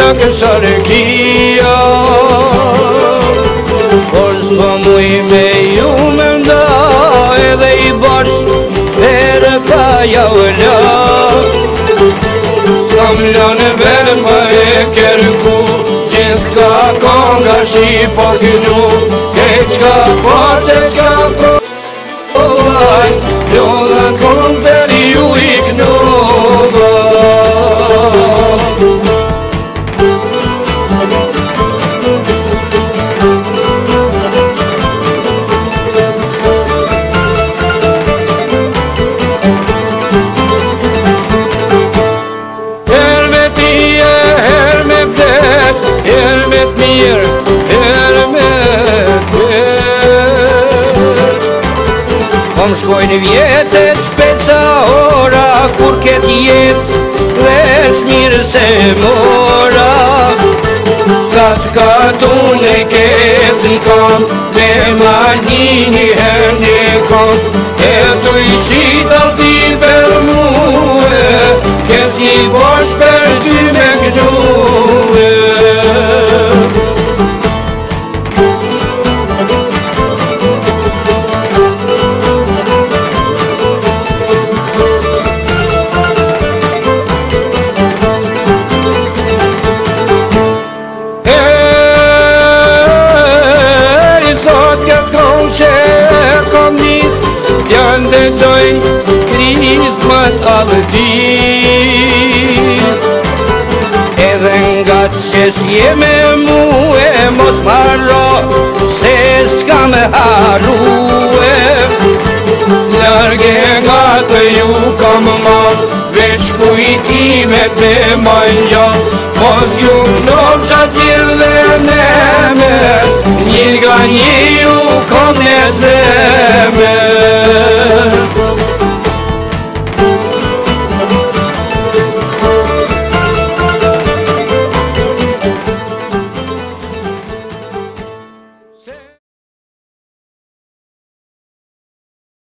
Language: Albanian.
kësharkia. Por s'po muj me ju me nda, edhe i bashk ere pa javëlla. S'kam lënë verë pa e kërku, gjithka konga shi po kënu, e qka pace qka provaj, lodhen kong për ju i knova. Kom shkojnë vjetet speca ora, kur ket jet ves mirë se mora. Skat katun e ket n'kom, me manini her një kom, e tu i qita ti për muë, kes një bosh për ty me gnuë. Ndëgjoj krismat allëtis, edhe nga që s'je me muë, mos marro se s'ka me harruë. Large nga të ju kam marrë, veç kujtimet me manjo, mos ju nofsha t'jilë me me, një nga një ju kom në zemë.